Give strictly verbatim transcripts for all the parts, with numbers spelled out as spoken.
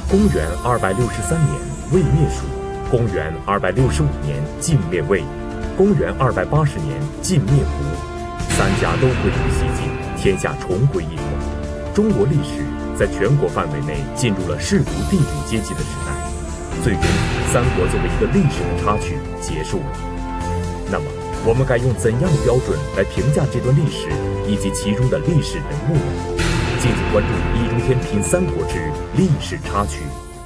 公元二百六十三年，魏灭蜀；公元二百六十五年，晋灭魏；公元二百八十年，晋灭胡。三家都归于西晋，天下重归一统。中国历史在全国范围内进入了士族地主阶级的时代，最终三国作为一个历史的插曲结束了。那么，我们该用怎样的标准来评价这段历史以及其中的历史人物呢？敬请关注易中天品三国之历史插曲。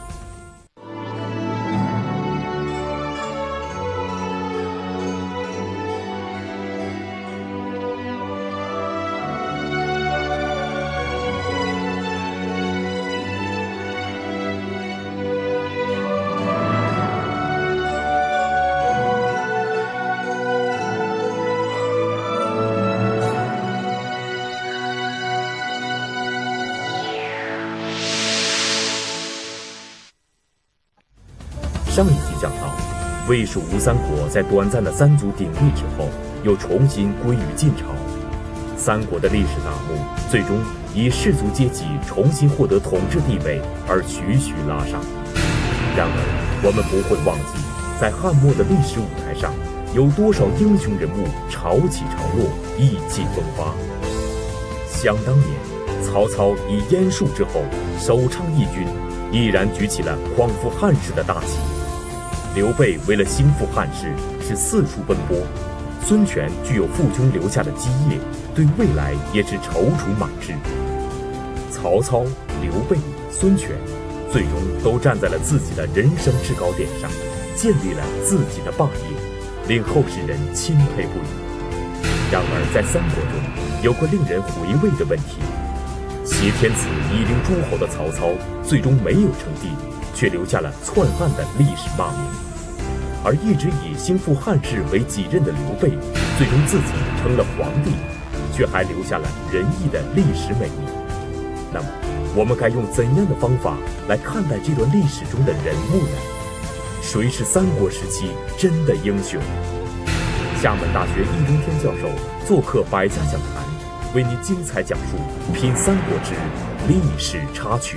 上一集讲到，魏蜀吴三国在短暂的三足鼎立之后，又重新归于晋朝。三国的历史大幕最终以士族阶级重新获得统治地位而徐徐拉上。然而，我们不会忘记，在汉末的历史舞台上，有多少英雄人物潮起潮落，意气风发。想当年，曹操以燕树之后，首倡义军，毅然举起了匡扶汉室的大旗。刘备为了兴复汉室，是四处奔波；孙权具有父兄留下的基业，对未来也是踌躇满志。曹操、刘备、孙权，最终都站在了自己的人生制高点上，建立了自己的霸业，令后世人钦佩不已。然而，在三国中，有个令人回味的问题：挟天子以令诸侯的曹操，最终没有称帝，却留下了篡汉的历史骂名；而一直以兴复汉室为己任的刘备，最终自己成了皇帝，却还留下了仁义的历史美名。那么，我们该用怎样的方法来看待这段历史中的人物呢？谁是三国时期真的英雄？厦门大学易中天教授做客百家讲坛，为您精彩讲述《品三国之历史插曲》。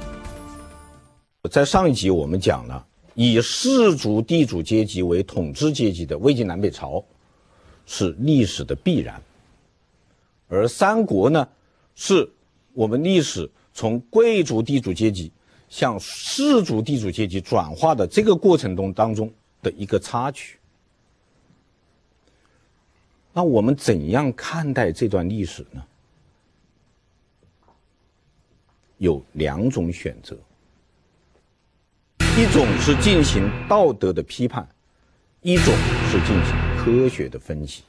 在上一集我们讲了，以士族地主阶级为统治阶级的魏晋南北朝是历史的必然，而三国呢，是我们历史从贵族地主阶级向士族地主阶级转化的这个过程中当中的一个插曲。那我们怎样看待这段历史呢？有两种选择。一种是进行道德的批判，一种是进行科学的分析。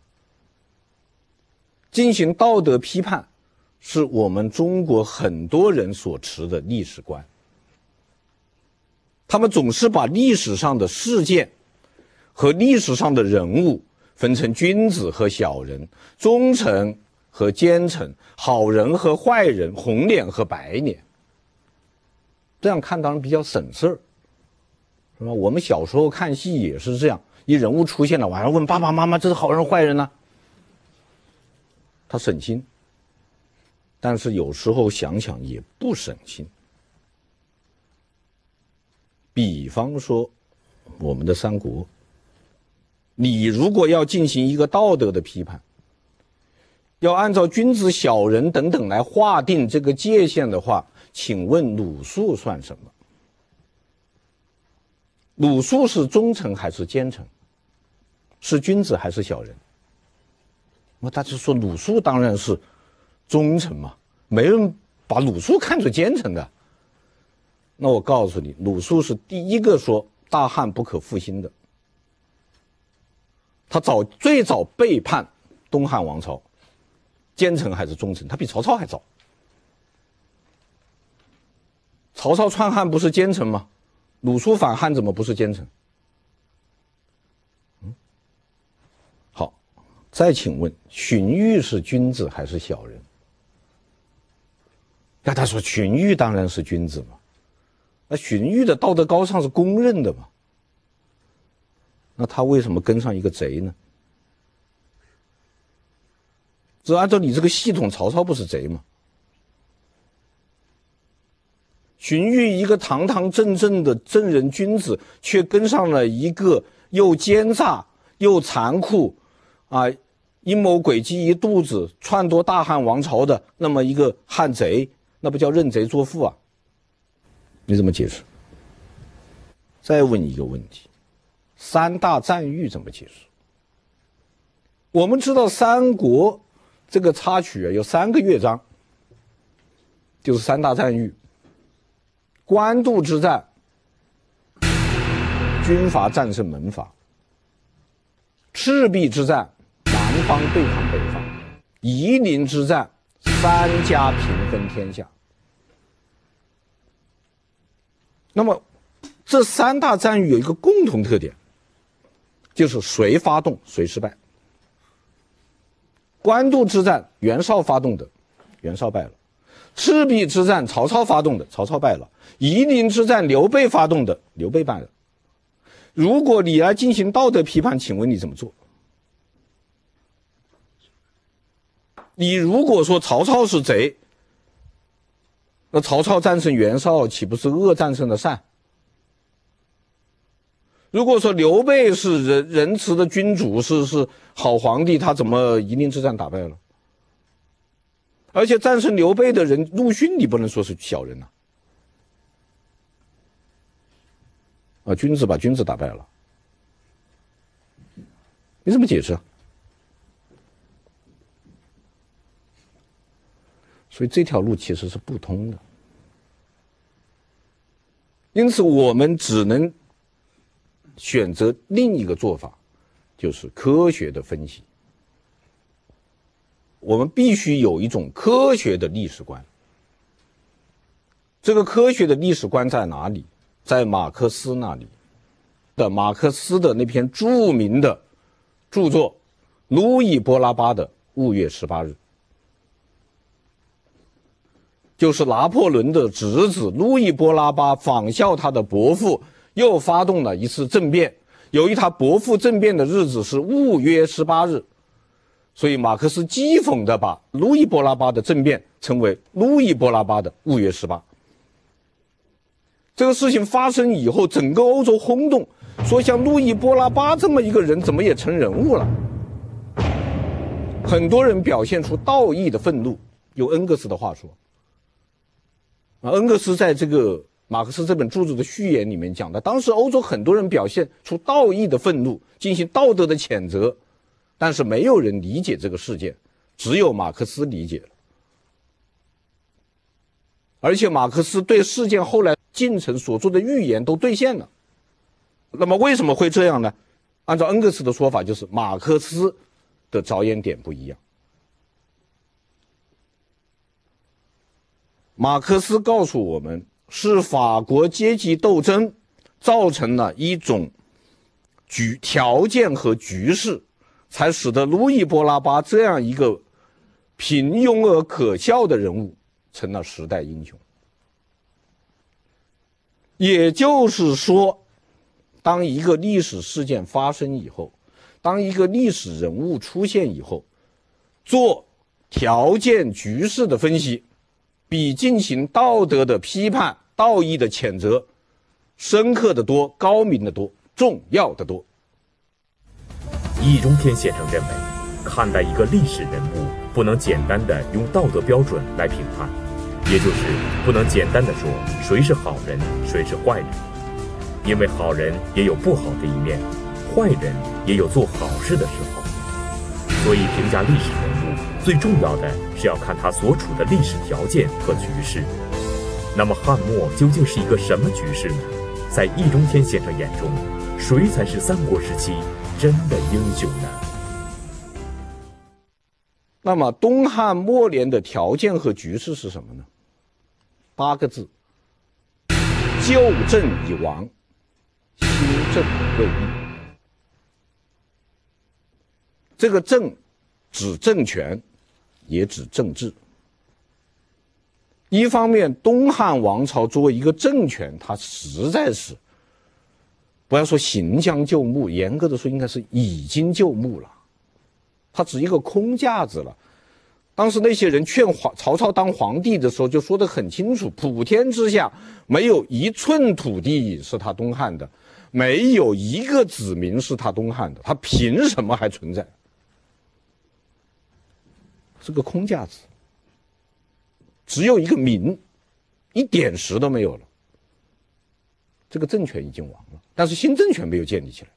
进行道德批判是我们中国很多人所持的历史观，他们总是把历史上的事件和历史上的人物分成君子和小人，忠臣和奸臣，好人和坏人，红脸和白脸。这样看当然比较省事儿，是吧？我们小时候看戏也是这样，一人物出现了，晚上问爸爸妈妈这是好人坏人呢？他省心，但是有时候想想也不省心。比方说我们的三国，你如果要进行一个道德的批判，要按照君子小人等等来划定这个界限的话，请问鲁肃算什么？鲁肃是忠臣还是奸臣？是君子还是小人？那大家说鲁肃当然是忠臣嘛，没人把鲁肃看作奸臣的。那我告诉你，鲁肃是第一个说大汉不可复兴的，他早最早背叛东汉王朝，奸臣还是忠臣？他比曹操还早。曹操篡汉不是奸臣吗？鲁肃反汉怎么不是奸臣？嗯，好，再请问荀彧是君子还是小人？那他说荀彧当然是君子嘛，那荀彧的道德高尚是公认的嘛，那他为什么跟上一个贼呢？这按照你这个系统，曹操不是贼吗？ 荀彧一个堂堂正正的正人君子，却跟上了一个又奸诈又残酷，啊，阴谋诡计一肚子，篡夺大汉王朝的那么一个汉贼，那不叫认贼作父啊？你怎么解释？再问一个问题，三大赞誉怎么解释？我们知道三国这个插曲啊，有三个乐章，就是三大赞誉。官渡之战，军阀战胜门阀；赤壁之战，南方对抗北方；夷陵之战，三家平分天下。那么这三大战役有一个共同特点，就是谁发动谁失败。官渡之战，袁绍发动的，袁绍败了；赤壁之战，曹操发动的，曹操败了；夷陵之战，刘备发动的，刘备败了。如果你来进行道德批判，请问你怎么做？你如果说曹操是贼，那曹操战胜袁绍，岂不是恶战胜了善？如果说刘备是仁仁慈的君主，是是好皇帝，他怎么夷陵之战打败了？而且战胜刘备的人陆逊，你不能说是小人呐、啊！啊，君子把君子打败了，你怎么解释啊？所以这条路其实是不通的。因此，我们只能选择另一个做法，就是科学的分析。我们必须有一种科学的历史观。这个科学的历史观在哪里？在马克思那里的马克思的那篇著名的著作《路易波拉巴的五月十八日》，就是拿破仑的侄子路易波拉巴仿效他的伯父，又发动了一次政变。由于他伯父政变的日子是五月十八日，所以马克思讥讽地把路易波拉巴的政变称为路易波拉巴的五月十八。这个事情发生以后，整个欧洲轰动，说像路易波拉巴这么一个人怎么也成人物了。很多人表现出道义的愤怒，用恩格斯的话说，啊，恩格斯在这个马克思这本著作的序言里面讲的，当时欧洲很多人表现出道义的愤怒，进行道德的谴责，但是没有人理解这个事件，只有马克思理解了。而且马克思对事件后来进程所做的预言都兑现了。那么为什么会这样呢？按照恩格斯的说法，就是马克思的着眼点不一样。马克思告诉我们，是法国阶级斗争造成了一种局条件和局势，才使得路易波拉巴这样一个平庸而可笑的人物成了时代英雄。也就是说，当一个历史事件发生以后，当一个历史人物出现以后，做条件局势的分析，比进行道德的批判、道义的谴责深刻的多、高明的多、重要的多。 易中天先生认为，看待一个历史人物，不能简单的用道德标准来评判，也就是不能简单的说谁是好人，谁是坏人，因为好人也有不好的一面，坏人也有做好事的时候。所以评价历史人物最重要的是要看他所处的历史条件和局势。那么汉末究竟是一个什么局势呢？在易中天先生眼中，谁才是三国时期真的英雄呢？ 那么东汉末年的条件和局势是什么呢？八个字：旧政已亡，新政未立。这个政指政权，也指政治。一方面，东汉王朝作为一个政权，它实在是不要说行将就木，严格的说应该是已经就木了，它只一个空架子了。 当时那些人劝皇曹操当皇帝的时候，就说得很清楚：普天之下没有一寸土地是他东汉的，没有一个子民是他东汉的，他凭什么还存在？是个空架子，只有一个民，一点实都没有了。这个政权已经亡了，但是新政权没有建立起来。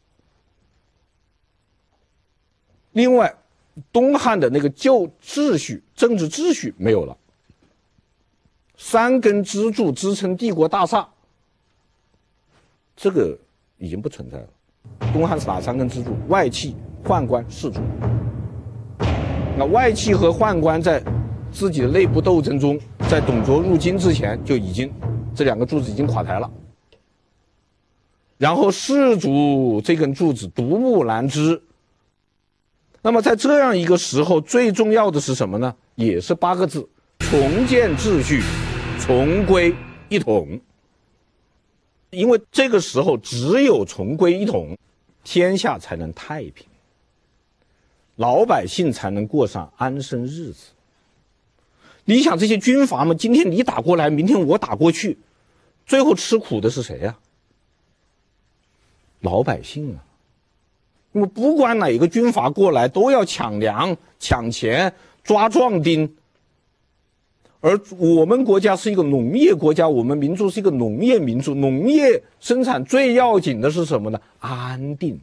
另外，东汉的那个旧秩序、政治秩序没有了，三根支柱支撑帝国大厦，这个已经不存在了。东汉是哪三根支柱？外戚、宦官、士族。那外戚和宦官在自己的内部斗争中，在董卓入京之前就已经这两个柱子已经垮台了。然后士族这根柱子独木难支。那么在这样一个时候，最重要的是什么呢？也是八个字：重建秩序，重归一统。因为这个时候只有重归一统，天下才能太平，老百姓才能过上安生日子。你想这些军阀们，今天你打过来，明天我打过去，最后吃苦的是谁呀？老百姓啊！因为不管哪个军阀过来，都要抢粮、抢钱、抓壮丁。而我们国家是一个农业国家，我们民族是一个农业民族，农业生产最要紧的是什么呢？安定。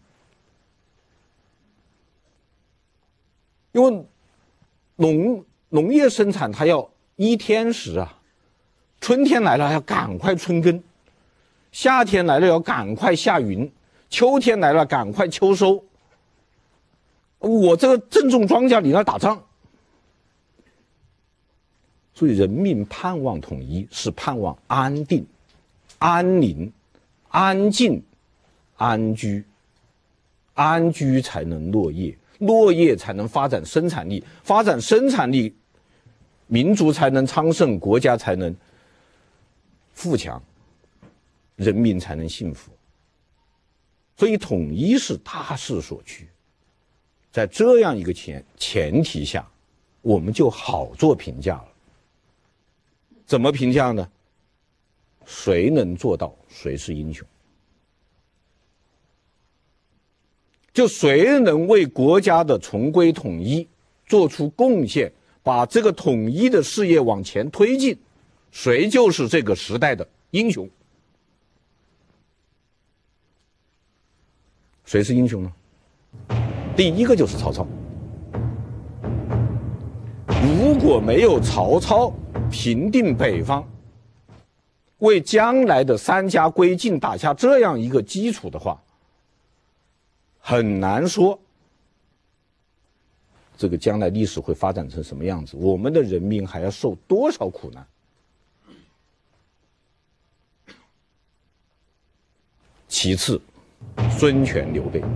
因为农农业生产它要依天时啊，春天来了要赶快春耕，夏天来了要赶快下耘，秋天来了赶快秋收。我这个正种庄稼，你那打仗。所以人民盼望统一，是盼望安定、安宁、安静、安居。安居才能落叶，落叶才能发展生产力，发展生产力，民族才能昌盛，国家才能富强，人民才能幸福。所以统一是大势所趋。在这样一个前前提下，我们就好做评价了。怎么评价呢？谁能做到，谁是英雄。就谁能为国家的重归统一做出贡献，把这个统一的事业往前推进，谁就是这个时代的英雄。谁是英雄呢？第一个就是曹操。如果没有曹操平定北方，为将来的三家归晋打下这样一个基础的话，很难说这个将来历史会发展成什么样子，我们的人民还要受多少苦难。其次，孙权、刘备。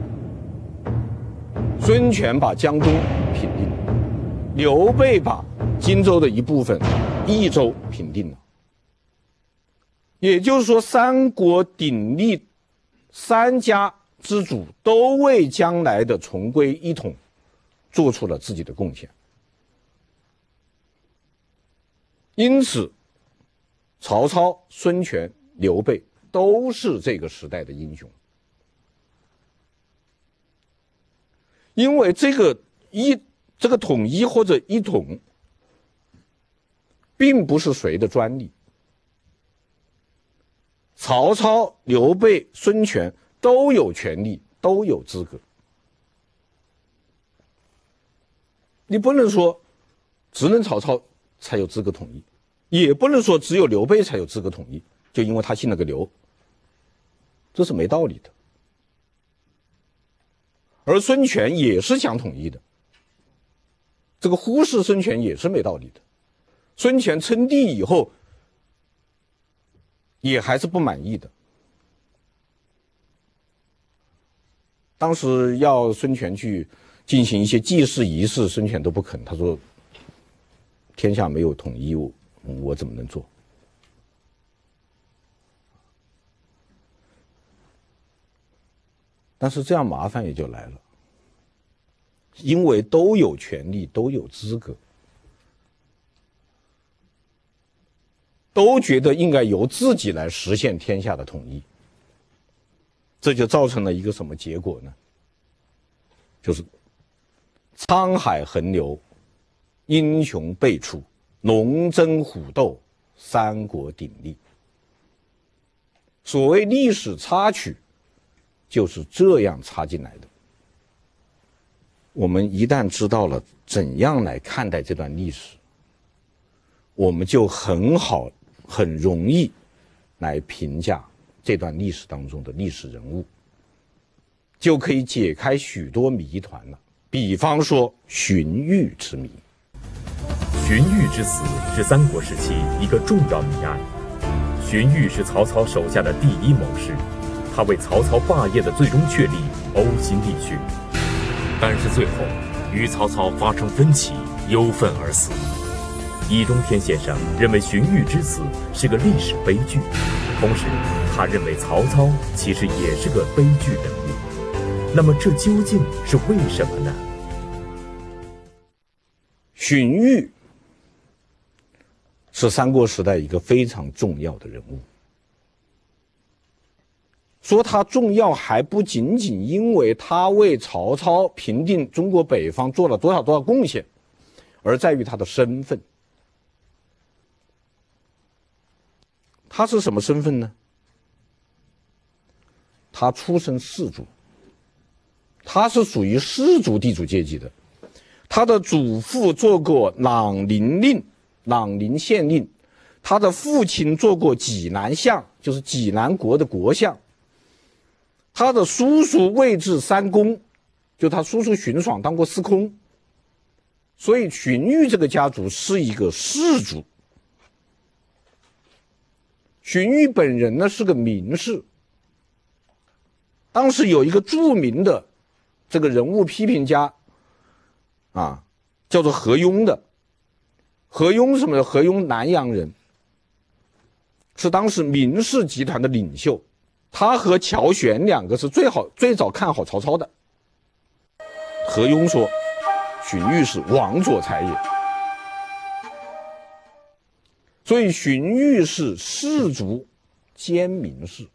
孙权把江东平定了，刘备把荆州的一部分益州平定了。也就是说，三国鼎立，三家之主都为将来的重归一统做出了自己的贡献。因此，曹操、孙权、刘备都是这个时代的英雄。因为这个一这个统一或者一统，并不是谁的专利。曹操、刘备、孙权都有权利，都有资格。你不能说只能曹操才有资格统一，也不能说只有刘备才有资格统一，就因为他姓了个刘，这是没道理的。而孙权也是想统一的，这个忽视孙权也是没道理的。孙权称帝以后，也还是不满意的。当时要孙权去进行一些祭祀仪式，孙权都不肯，他说：“天下没有统一，我我怎么能做？”但是这样麻烦也就来了，因为都有权利，都有资格， 都觉得应该由自己来实现天下的统一。这就造成了一个什么结果呢？就是沧海横流，英雄辈出，龙争虎斗，三国鼎立。所谓历史插曲，就是这样插进来的。我们一旦知道了怎样来看待这段历史，我们就很好、很容易来评价这段历史当中的历史人物，就可以解开许多谜团了。比方说荀彧之谜。 荀彧之死是三国时期一个重要谜案。荀彧是曹操手下的第一谋士，他为曹操霸业的最终确立呕心沥血，但是最后与曹操发生分歧，忧愤而死。易中天先生认为荀彧之死是个历史悲剧，同时他认为曹操其实也是个悲剧人物。那么这究竟是为什么呢？ 荀彧是三国时代一个非常重要的人物。说他重要还不仅仅因为他为曹操平定中国北方做了多少多少贡献，而在于他的身份。他是什么身份呢？他出身士族，他是属于士族地主阶级的。他的祖父做过朗陵令，朗陵县令，他的父亲做过济南相，就是济南国的国相。他的叔叔位至三公，就他叔叔荀爽当过司空。所以荀彧这个家族是一个士族。荀彧本人呢是个名士。当时有一个著名的这个人物批评家啊，叫做何庸的。何庸是什么？何庸南阳人，是当时名士集团的领袖。他和乔玄两个是最好最早看好曹操的。何庸说荀彧是王佐才也。所以荀彧是士族兼名士。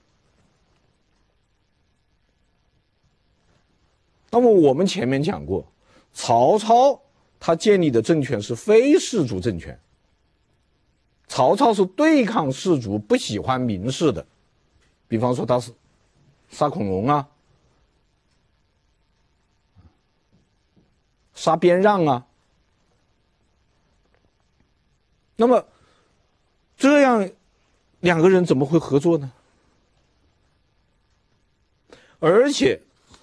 那么我们前面讲过，曹操他建立的政权是非士族政权。曹操是对抗士族，不喜欢名士的。比方说他是杀孔融啊，杀边让啊。那么这样两个人怎么会合作呢？而且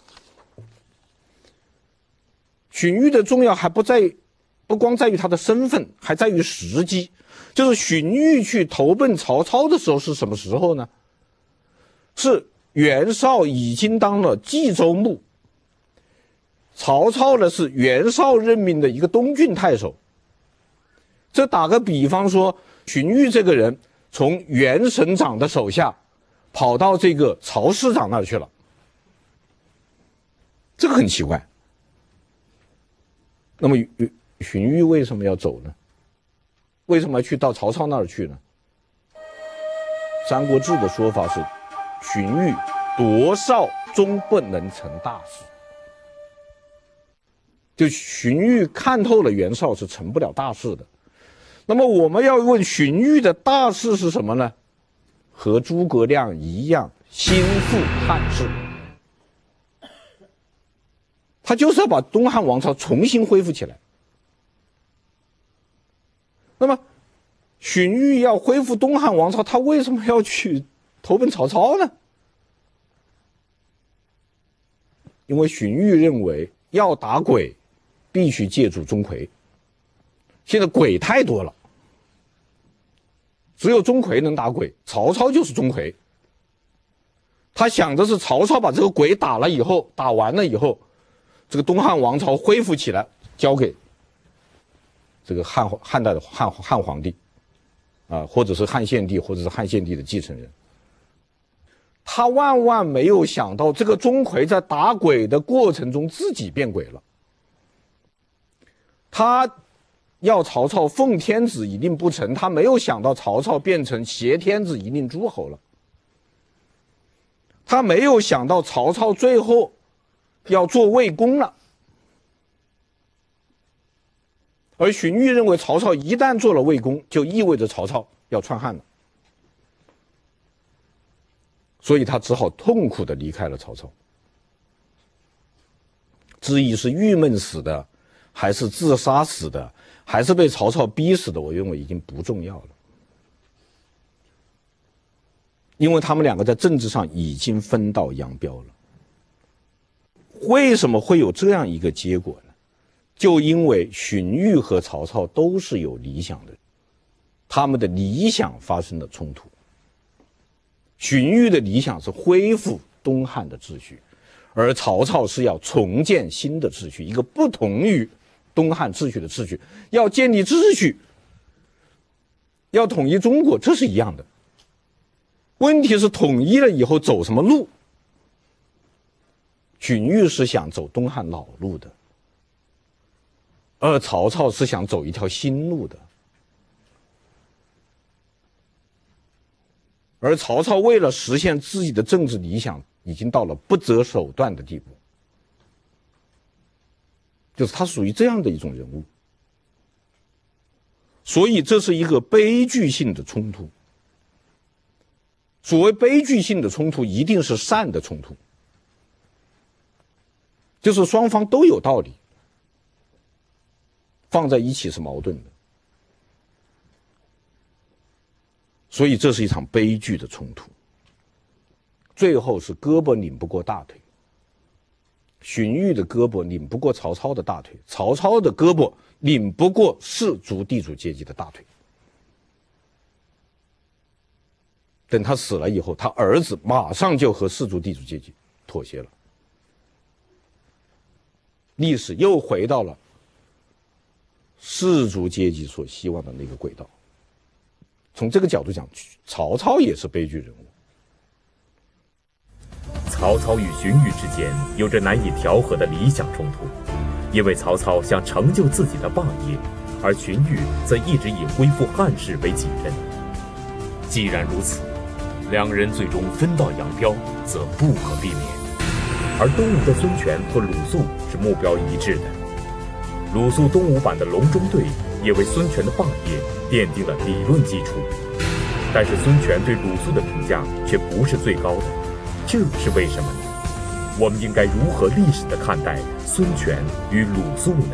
荀彧的重要还不在于，不光在于他的身份，还在于时机。就是荀彧去投奔曹操的时候是什么时候呢？是袁绍已经当了冀州牧，曹操呢是袁绍任命的一个东郡太守。这打个比方说，荀彧这个人从袁省长的手下跑到这个曹市长那儿去了，这个很奇怪。那么荀彧为什么要走呢？为什么要去到曹操那儿去呢？《三国志》的说法是荀彧夺少终不能成大事。就荀彧看透了袁绍是成不了大事的。那么我们要问荀彧的大事是什么呢？和诸葛亮一样，兴复汉室。他就是要把东汉王朝重新恢复起来。那么荀彧要恢复东汉王朝，他为什么要去投奔曹操呢？因为荀彧认为要打鬼必须借助钟馗，现在鬼太多了，只有钟馗能打鬼，曹操就是钟馗。他想的是曹操把这个鬼打了以后，打完了以后，这个东汉王朝恢复起来，交给这个汉汉代的汉汉皇帝啊，或者是汉献帝，或者是汉献帝的继承人。他万万没有想到，这个钟馗在打鬼的过程中自己变鬼了。他要曹操奉天子以令不臣，他没有想到曹操变成挟天子以令诸侯了。他没有想到曹操最后要做魏公了。而荀彧认为曹操一旦做了魏公，就意味着曹操要篡汉了，所以他只好痛苦地离开了曹操。至于是郁闷死的，还是自杀死的，还是被曹操逼死的，我认为已经不重要了，因为他们两个在政治上已经分道扬镳了。为什么会有这样一个结果呢？就因为荀彧和曹操都是有理想的，他们的理想发生了冲突。荀彧的理想是恢复东汉的秩序，而曹操是要重建新的秩序，一个不同于东汉秩序的秩序，要建立秩序，要统一中国，这是一样的。问题是统一了以后走什么路？荀彧是想走东汉老路的，而曹操是想走一条新路的。而曹操为了实现自己的政治理想，已经到了不择手段的地步，就是他属于这样的一种人物。所以这是一个悲剧性的冲突。所谓悲剧性的冲突，一定是善的冲突，就是双方都有道理，放在一起是矛盾的。所以这是一场悲剧的冲突，最后是胳膊拧不过大腿。荀彧的胳膊拧不过曹操的大腿，曹操的胳膊拧不过士族地主阶级的大腿。等他死了以后，他儿子马上就和士族地主阶级妥协了，历史又回到了士族阶级所希望的那个轨道。从这个角度讲，曹操也是悲剧人物。 曹操与荀彧之间有着难以调和的理想冲突，因为曹操想成就自己的霸业，而荀彧则一直以恢复汉室为己任。既然如此，两人最终分道扬镳，则不可避免。而东吴的孙权和鲁肃是目标一致的，鲁肃东吴版的隆中对也为孙权的霸业奠定了理论基础。但是孙权对鲁肃的评价却不是最高的，这是为什么呢？我们应该如何历史地看待孙权与鲁肃呢？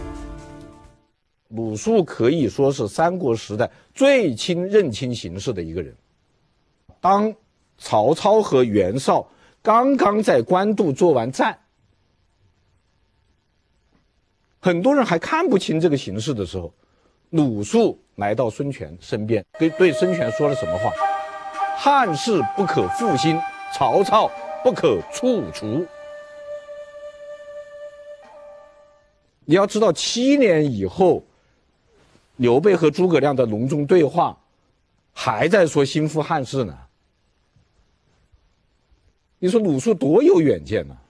鲁肃可以说是三国时代最亲认清形势的一个人。当曹操和袁绍刚刚在官渡做完战，很多人还看不清这个形势的时候，鲁肃来到孙权身边，对对孙权说了什么话？汉室不可复兴，曹操不可处除。你要知道，七年以后，刘备和诸葛亮的隆中对话，还在说兴复汉室呢。你说鲁肃多有远见呢、啊？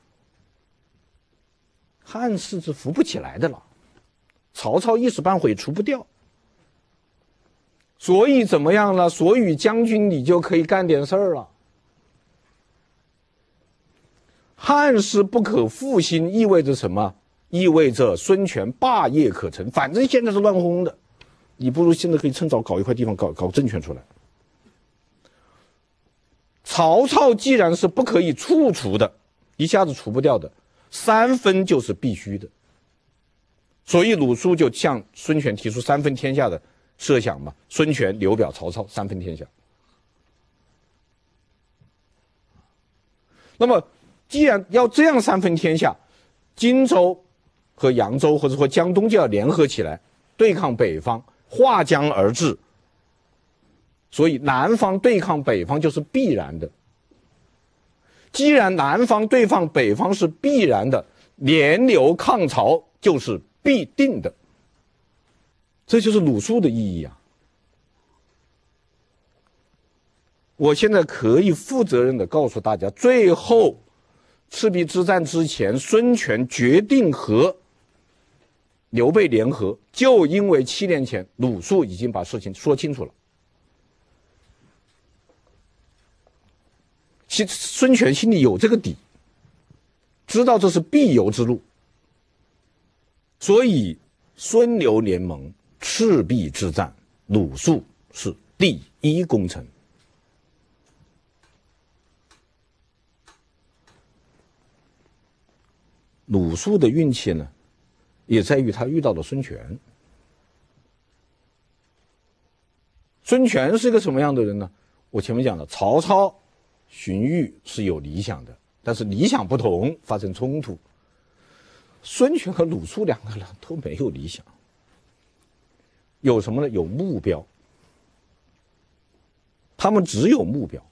汉室是扶不起来的了，曹操一时半会除不掉。所以怎么样了？所以将军你就可以干点事儿了。汉室不可复兴意味着什么？意味着孙权霸业可成。反正现在是乱哄哄的，你不如现在可以趁早搞一块地方搞搞政权出来。曹操既然是不可以处除的，一下子除不掉的，三分就是必须的。所以鲁肃就向孙权提出三分天下的设想嘛，孙权、刘表、曹操三分天下。那么既然要这样三分天下，荆州和扬州或者说江东就要联合起来对抗北方，划江而治。所以南方对抗北方就是必然的。既然南方对抗北方是必然的，联刘抗曹就是必定的。这就是鲁肃的意义啊！我现在可以负责任的告诉大家，最后赤壁之战之前，孙权决定和刘备联合，就因为七年前鲁肃已经把事情说清楚了。其孙权心里有这个底，知道这是必由之路，所以孙刘联盟，赤壁之战，鲁肃是第一功臣。鲁肃的运气呢，也在于他遇到了孙权。孙权是一个什么样的人呢？我前面讲了，曹操、荀彧是有理想的，但是理想不同，发生冲突。孙权和鲁肃两个人都没有理想，有什么呢？有目标。他们只有目标。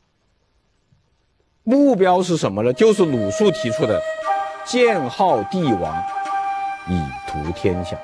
目标是什么呢？就是鲁肃提出的建号帝王，以图天下。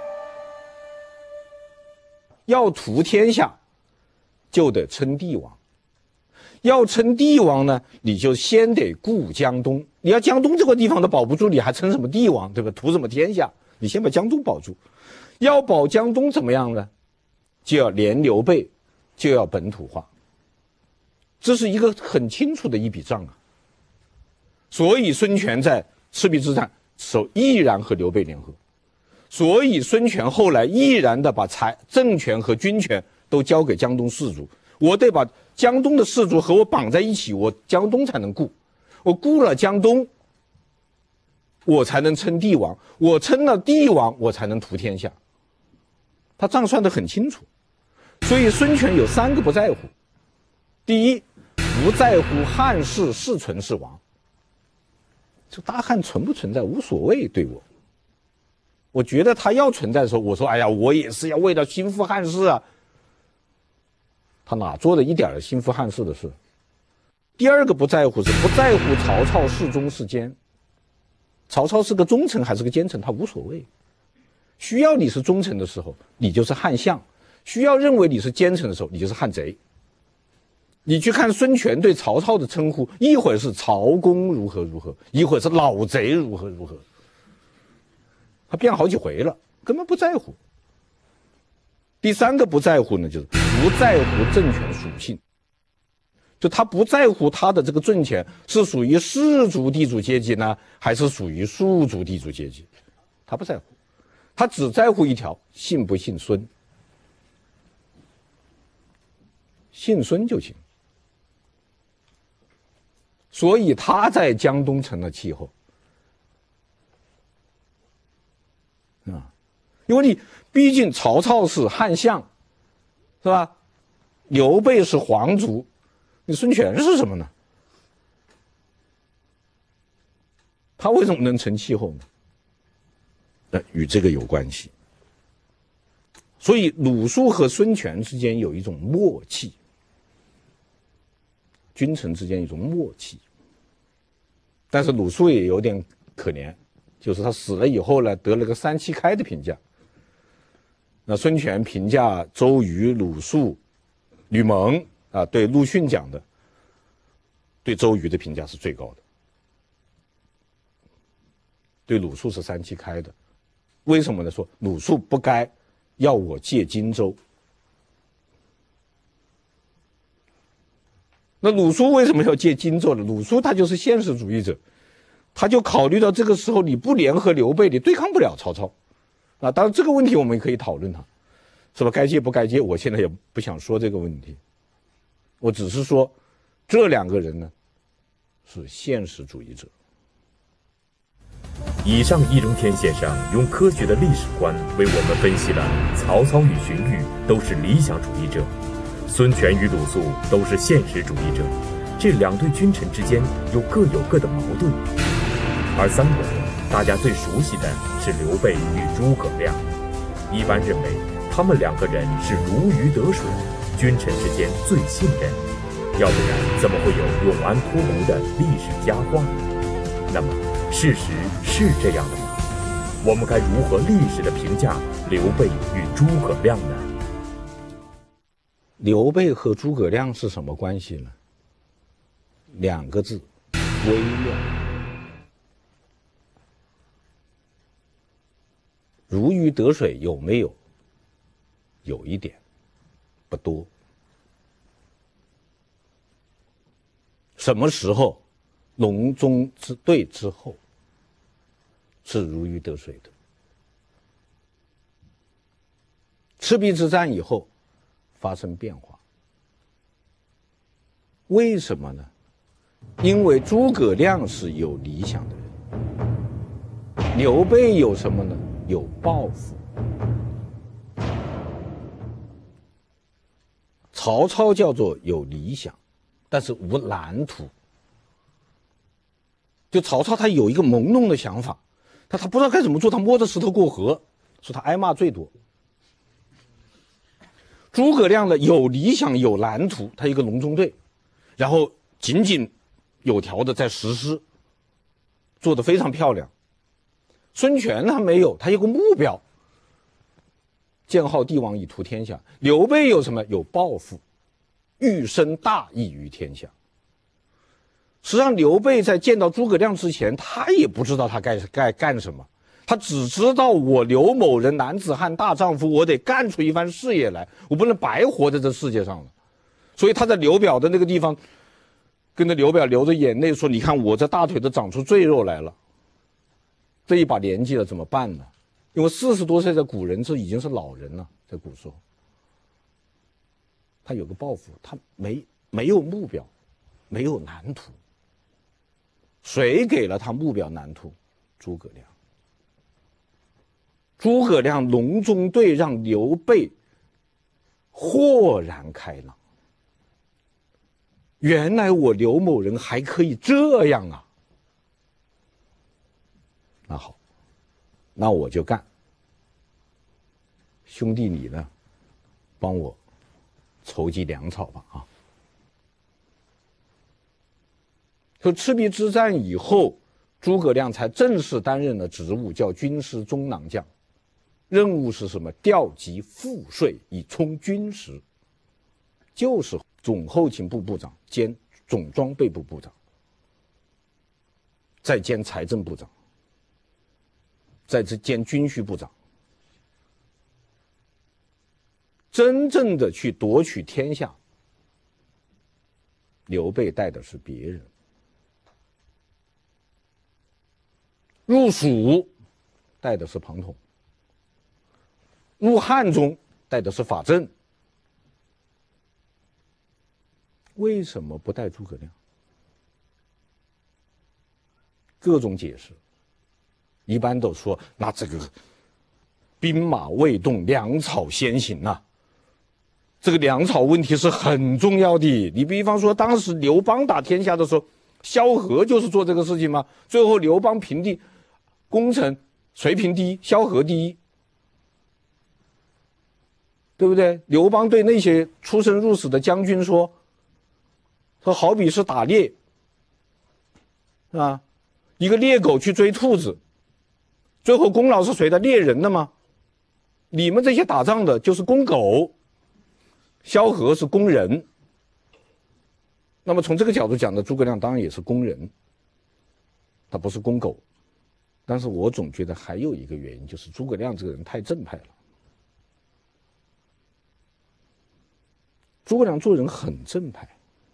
要图天下，就得称帝王。要称帝王呢，你就先得顾江东。你要江东这个地方都保不住，你还称什么帝王，对吧？图什么天下？你先把江东保住。要保江东怎么样呢？就要联刘备，就要本土化。这是一个很清楚的一笔账啊。所以孙权在赤壁之战时候毅然和刘备联合，所以孙权后来毅然的把财政权和军权都交给江东士族。我得把江东的士族和我绑在一起，我江东才能顾。我顾了江东，我才能称帝王。我称了帝王，我才能图天下。他账算得很清楚。所以孙权有三个不在乎：第一，不在乎汉室是存是亡。这大汉存不存在无所谓，对我。我觉得他要存在的时候，我说：“哎呀，我也是要为了兴复汉室啊。”他哪做的一点兴复汉室的事？第二个不在乎是不在乎曹操是忠是奸。曹操是个忠臣还是个奸臣，他无所谓。需要你是忠臣的时候，你就是汉相；需要认为你是奸臣的时候，你就是汉贼。你去看孙权对曹操的称呼，一会儿是曹公如何如何，一会儿是老贼如何如何，他变好几回了，根本不在乎。第三个不在乎呢，就是不在乎政权属性，就他不在乎他的这个政权是属于士族地主阶级呢，还是属于庶族地主阶级，他不在乎，他只在乎一条：信不信孙，信孙就行。所以他在江东成了气候，啊，因为你毕竟曹操是汉相，是吧？刘备是皇族，你孙权是什么呢？他为什么能成气候呢？那与这个有关系。所以鲁肃和孙权之间有一种默契，君臣之间一种默契。但是鲁肃也有点可怜，就是他死了以后呢，得了个三七开的评价。那孙权评价周瑜、鲁肃、吕蒙啊，对陆逊讲的，对周瑜的评价是最高的，对鲁肃是三七开的。为什么呢？说鲁肃不该要我借荆州。那鲁肃为什么要借荆州呢？鲁肃他就是现实主义者，他就考虑到这个时候你不联合刘备，你对抗不了曹操啊。当然这个问题我们可以讨论它，是吧？该借不该借，我现在也不想说这个问题。我只是说，这两个人呢，是现实主义者。 以上易中天先生用科学的历史观为我们分析了曹操与荀彧都是理想主义者，孙权与鲁肃都是现实主义者，这两对君臣之间又各有各的矛盾。而三国中，大家最熟悉的是刘备与诸葛亮，一般认为他们两个人是如鱼得水，君臣之间最信任，要不然怎么会有永安脱吴的历史佳话呢？那么事实是这样的吗？我们该如何历史的评价刘备与诸葛亮呢？ 刘备和诸葛亮是什么关系呢？两个字：微妙。 如鱼得水有没有？有一点，不多。什么时候？隆中之对之后，是如鱼得水的。赤壁之战以后，发生变化。为什么呢？因为诸葛亮是有理想的人，刘备有什么呢？有抱负。曹操叫做有理想，但是无蓝图。就曹操他有一个朦胧的想法，他他不知道该怎么做，他摸着石头过河，说他挨骂最多。诸葛亮呢有理想有蓝图，他一个隆中对，然后井井有条的在实施，做得非常漂亮。孙权他没有，他有个目标，建号帝王以图天下。刘备有什么？有抱负，欲生大义于天下。实际上，刘备在见到诸葛亮之前，他也不知道他该该干什么，他只知道我刘某人男子汉大丈夫，我得干出一番事业来，我不能白活在这世界上了。所以他在刘表的那个地方，跟着刘表流着眼泪说：“你看我这大腿都长出赘肉来了，这一把年纪了怎么办呢？”因为四十多岁在古人这已经是老人了，在古时候，他有个抱负，他没没有目标，没有蓝图。谁给了他目标蓝图？诸葛亮。诸葛亮隆中对，让刘备豁然开朗。原来我刘某人还可以这样啊！那好，那我就干。兄弟你呢，帮我筹集粮草吧啊！说赤壁之战以后，诸葛亮才正式担任了职务，叫军师中郎将。任务是什么？调集赋税以充军时，就是总后勤部部长兼总装备部部长，再兼财政部长，再兼军需部长，真正的去夺取天下。刘备带的是别人。入蜀带的是庞统，入汉中带的是法正。为什么不带诸葛亮？各种解释，一般都说那这个兵马未动，粮草先行啊。这个粮草问题是很重要的。你比方说，当时刘邦打天下的时候，萧何就是做这个事情嘛。最后刘邦平定功臣，谁平第一？萧何第一，对不对？刘邦对那些出生入死的将军说：“说好比是打猎，是吧？一个猎狗去追兔子，最后功劳是谁的？猎人的吗？你们这些打仗的就是公狗，萧何是工人。那么从这个角度讲呢，诸葛亮当然也是工人，他不是公狗。但是我总觉得还有一个原因，就是诸葛亮这个人太正派了。诸葛亮做人很正派。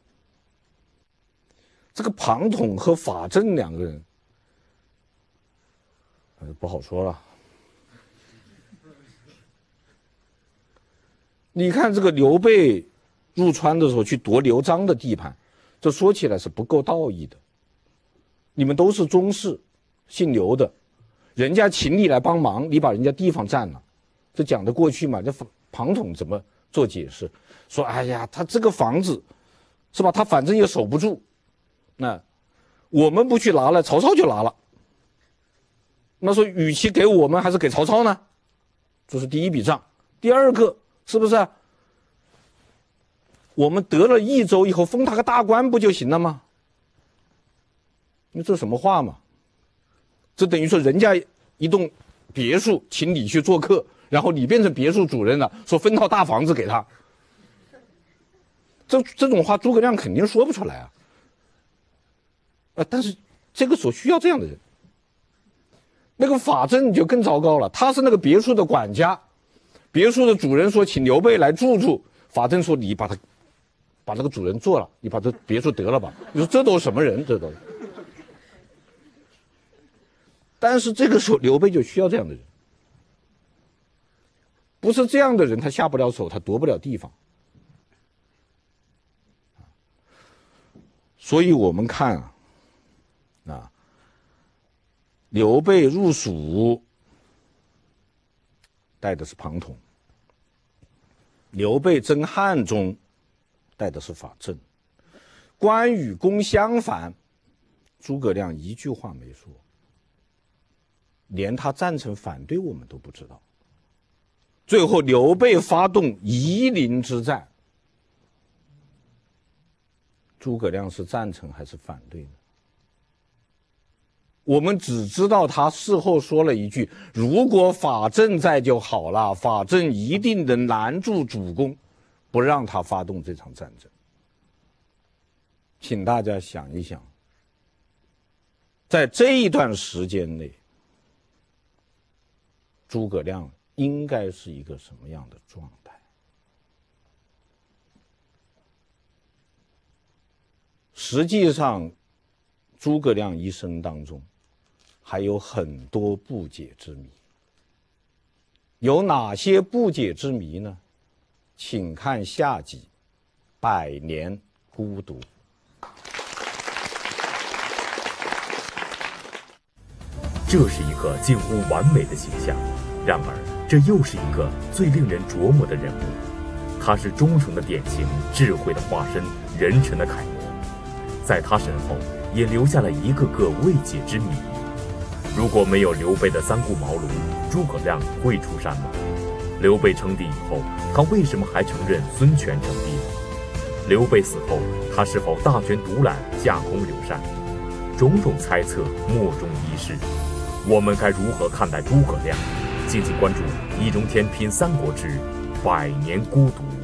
这个庞统和法正两个人，呃，不好说了。你看这个刘备入川的时候去夺刘璋的地盘，这说起来是不够道义的。你们都是宗室，姓刘的，人家请你来帮忙，你把人家地方占了，这讲得过去吗？这庞统怎么做解释？说哎呀，他这个房子是吧？他反正也守不住，那我们不去拿了，曹操就拿了。那说与其给我们还是给曹操呢？这是第一笔账。第二个是不是啊？我们得了益州以后封他个大官不就行了吗？你这什么话嘛？这等于说人家一栋别墅请你去做客，然后你变成别墅主人了，说分套大房子给他。这这种话诸葛亮肯定说不出来啊。呃，但是这个时候需要这样的人。 那个法正就更糟糕了，他是那个别墅的管家，别墅的主人说请刘备来住住，法正说你把他把那个主人做了，你把这别墅得了吧。你说这都什么人？这都。但是这个时候刘备就需要这样的人，不是这样的人他下不了手，他夺不了地方。所以我们看啊，啊，刘备入蜀带的是庞统，刘备征汉中带的是法正，关羽攻襄樊，诸葛亮一句话没说，连他赞成反对我们都不知道。最后刘备发动夷陵之战，诸葛亮是赞成还是反对呢？我们只知道他事后说了一句：如果法正在就好了，法正一定能拦住主公，不让他发动这场战争。请大家想一想，在这一段时间内，诸葛亮应该是一个什么样的状态？实际上，诸葛亮一生当中还有很多不解之谜。有哪些不解之谜呢？请看下集《百年孤独》。 这是一个近乎完美的形象，然而这又是一个最令人琢磨的人物。他是忠诚的典型，智慧的化身，人臣的楷模。在他身后也留下了一个个未解之谜。如果没有刘备的三顾茅庐，诸葛亮会出山吗？刘备称帝以后，他为什么还承认孙权称帝呢？刘备死后，他是否大权独揽，架空刘禅？种种猜测莫衷一是。我们该如何看待诸葛亮？敬请关注《易中天品三国志百年孤独》。